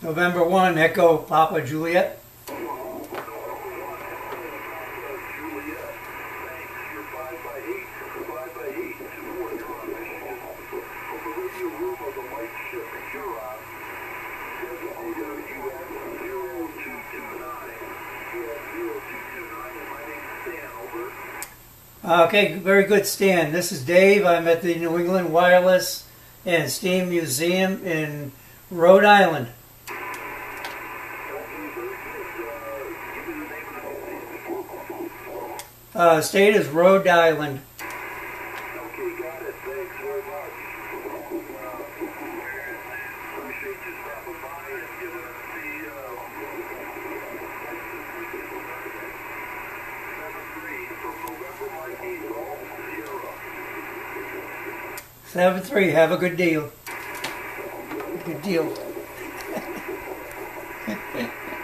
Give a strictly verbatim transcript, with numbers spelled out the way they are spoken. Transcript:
November one, Echo Papa Juliet. Lightship Huron, designator U S zero two two nine. U S zero two two nine, and my name's Stan, over. Okay, very good, Stan. This is Dave. I'm at the New England Wireless and Steam Museum in Rhode Island. Uh, state is Rhode Island. Okay, got it. Thanks very much. Appreciate you stopping by and giving us the uh, seven three from November Mikey Golf Sierra. seven three, have a good deal. Good deal.